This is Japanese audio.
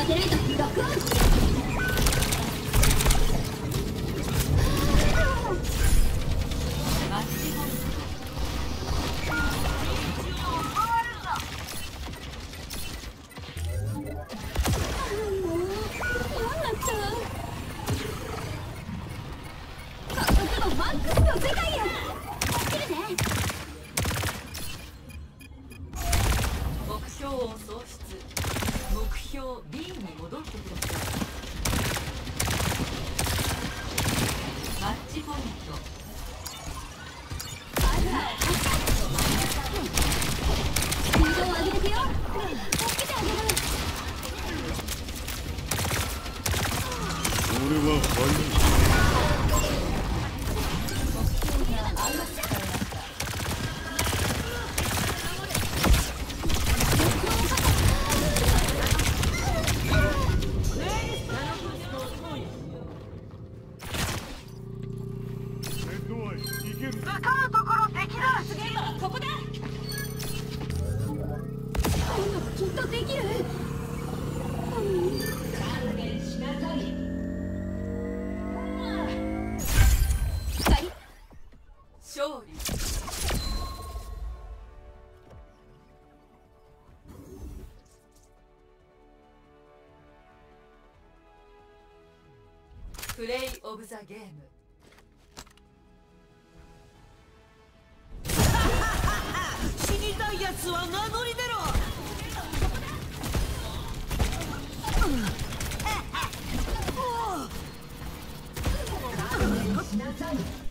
サテライトロックオン。 目標 B に戻ってください。マッチポイント。 スピードを上げてくよ。助けてあげる。 俺は早い。 使うところできる。 次はここだ。今度きっとできる。勘弁しなさい。 勝利。プレイオブザゲーム。 死にたいやつは名乗り出ろ。 しなさい。